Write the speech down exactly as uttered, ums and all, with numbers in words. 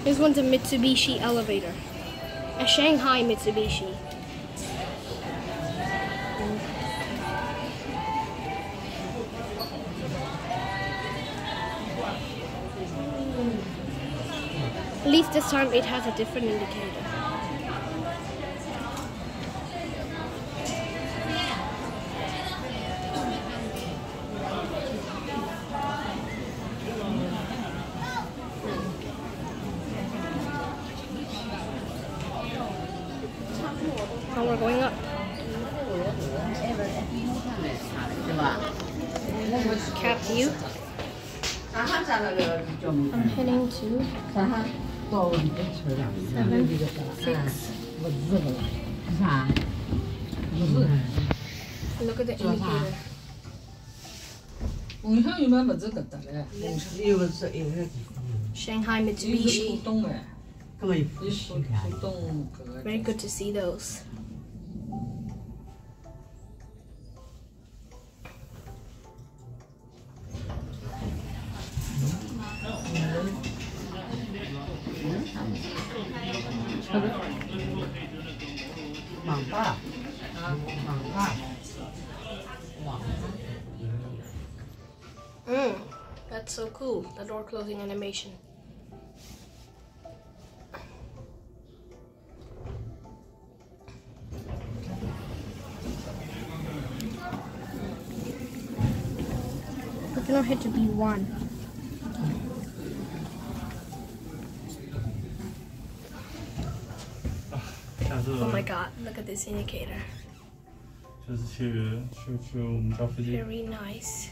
This one's a Mitsubishi elevator. A Shanghai Mitsubishi. At least this time it has a different indicator. Now we're going up. Cap view. I'm heading to seven, six. Look at the indicator. Shanghai Mitsubishi. Very good to see those. Mm, that's so cool, the door closing animation. We're gonna head to B one. Oh my god, look at this indicator. Very nice.